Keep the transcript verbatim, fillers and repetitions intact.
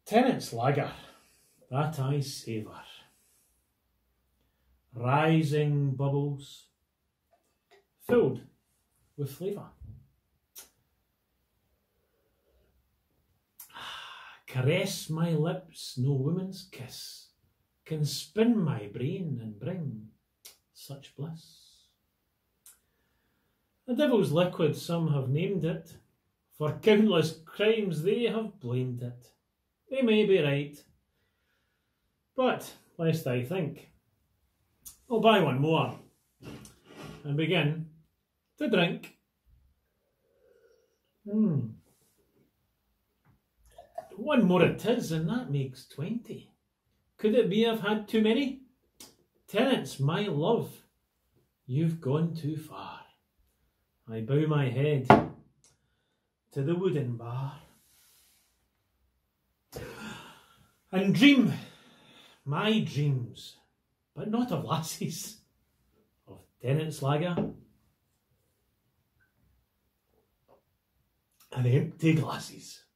Tenant's lager, that I savour. Rising bubbles, filled with flavour. Caress my lips, no woman's kiss can spin my brain and bring such bliss. The devil's liquid, some have named it, for countless crimes they have blamed it. They may be right, but lest I think, I'll buy one more and begin to drink. Hmm. One more it is, and that makes twenty. Could it be I've had too many? Tenants, my love, you've gone too far. I bow my head to the wooden bar and dream my dreams, but not of lassies, of Tenant's lager and empty glasses.